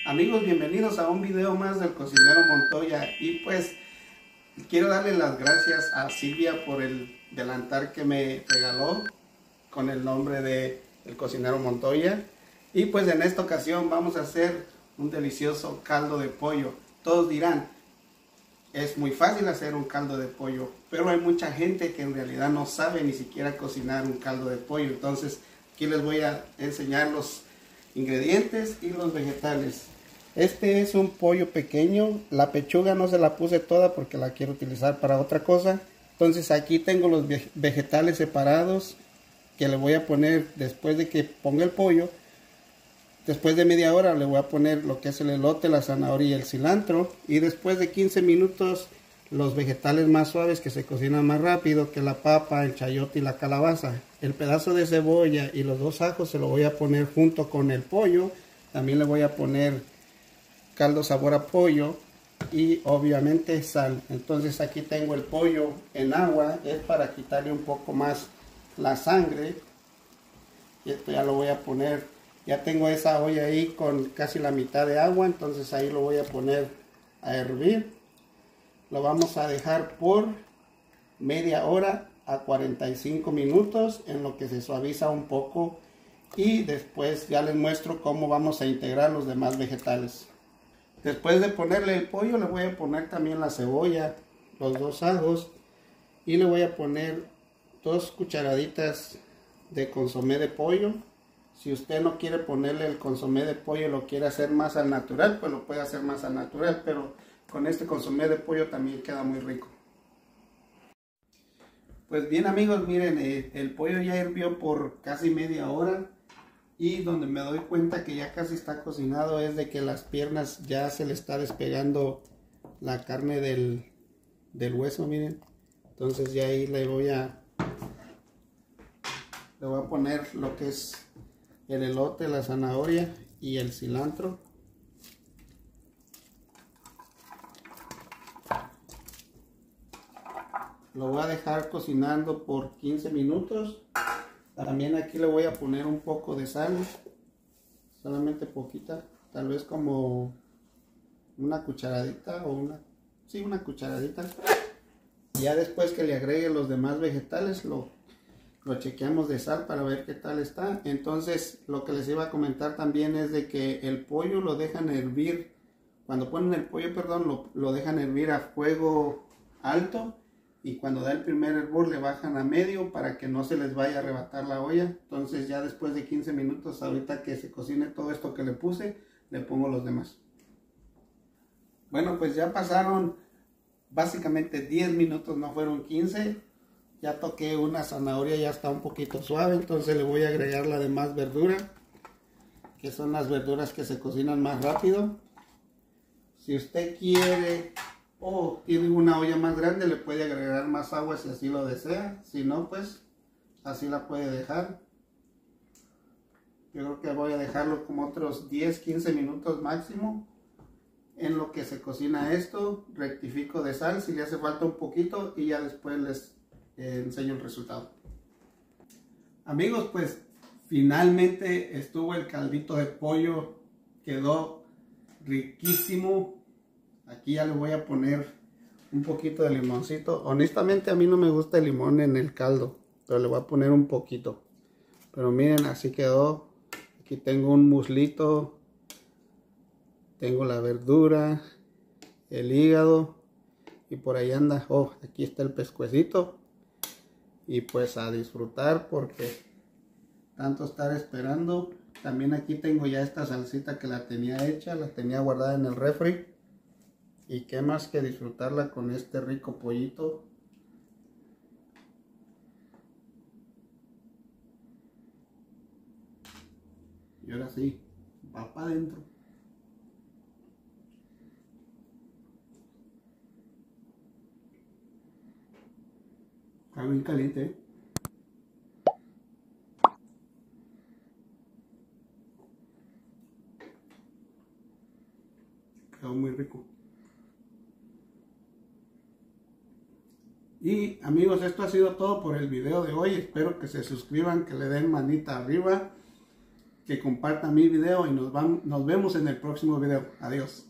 Amigos, bienvenidos a un video más del cocinero Montoya. Y pues quiero darle las gracias a Silvia por el delantal que me regaló con el nombre de el cocinero Montoya. Y pues en esta ocasión vamos a hacer un delicioso caldo de pollo. Todos dirán, es muy fácil hacer un caldo de pollo, pero hay mucha gente que en realidad no sabe ni siquiera cocinar un caldo de pollo. Entonces aquí les voy a enseñar los ingredientes y los vegetales. Este es un pollo pequeño, la pechuga no se la puse toda porque la quiero utilizar para otra cosa. Entonces aquí tengo los vegetales separados que le voy a poner después de que ponga el pollo. Después de media hora le voy a poner lo que es el elote, la zanahoria y el cilantro. Y después de 15 minutos los vegetales más suaves que se cocinan más rápido, que la papa, el chayote y la calabaza. El pedazo de cebolla y los 2 ajos se lo voy a poner junto con el pollo. También le voy a poner caldo sabor a pollo y obviamente sal. Entonces aquí tengo el pollo en agua, es para quitarle un poco más la sangre. Y esto ya lo voy a poner, ya tengo esa olla ahí con casi la mitad de agua, entonces ahí lo voy a poner a hervir. Lo vamos a dejar por media hora a 45 minutos en lo que se suaviza un poco, y después ya les muestro cómo vamos a integrar los demás vegetales. Después de ponerle el pollo le voy a poner también la cebolla, los 2 ajos, y le voy a poner 2 cucharaditas de consomé de pollo. Si usted no quiere ponerle el consomé de pollo, lo quiere hacer más al natural, pues lo puede hacer más al natural, pero con este consomé de pollo también queda muy rico. Pues bien amigos, miren, el pollo ya hirvió por casi media hora. Y donde me doy cuenta que ya casi está cocinado es de que las piernas ya se le está despegando la carne del hueso, miren. Entonces ya ahí le voy a poner lo que es el elote, la zanahoria y el cilantro. Lo voy a dejar cocinando por 15 minutos. También aquí le voy a poner un poco de sal, solamente poquita, tal vez como una cucharadita o una cucharadita. Y ya después que le agregue los demás vegetales, lo chequeamos de sal para ver qué tal está. Entonces lo que les iba a comentar también es de que el pollo lo dejan hervir, cuando ponen el pollo, perdón, lo dejan hervir a fuego alto. Y cuando da el primer hervor le bajan a medio para que no se les vaya a arrebatar la olla. Entonces ya después de 15 minutos, ahorita que se cocine todo esto que le puse, le pongo los demás. Bueno, pues ya pasaron básicamente 10 minutos, no fueron 15. Ya toqué una zanahoria, ya está un poquito suave, entonces le voy a agregar la demás verdura, que son las verduras que se cocinan más rápido. Si usted quiere o tiene una olla más grande, le puede agregar más agua si así lo desea. Si no, pues así la puede dejar. Yo creo que voy a dejarlo como otros 10-15 minutos máximo en lo que se cocina esto. Rectifico de sal si le hace falta un poquito y ya después les enseño el resultado. Amigos, pues finalmente estuvo el caldito de pollo, quedó riquísimo. Aquí ya le voy a poner un poquito de limoncito. Honestamente a mí no me gusta el limón en el caldo, pero le voy a poner un poquito. Pero miren, así quedó. Aquí tengo un muslito, tengo la verdura, el hígado y por ahí anda. Oh, aquí está el pescuecito. Y pues a disfrutar porque tanto estar esperando. También aquí tengo ya esta salsita que la tenía hecha, la tenía guardada en el refri. Y qué más que disfrutarla con este rico pollito. Y ahora sí, va para adentro. Está bien caliente, ¿eh? Quedó muy rico. Y amigos, esto ha sido todo por el video de hoy. Espero que se suscriban, que le den manita arriba. que compartan mi video y nos vemos en el próximo video. Adiós.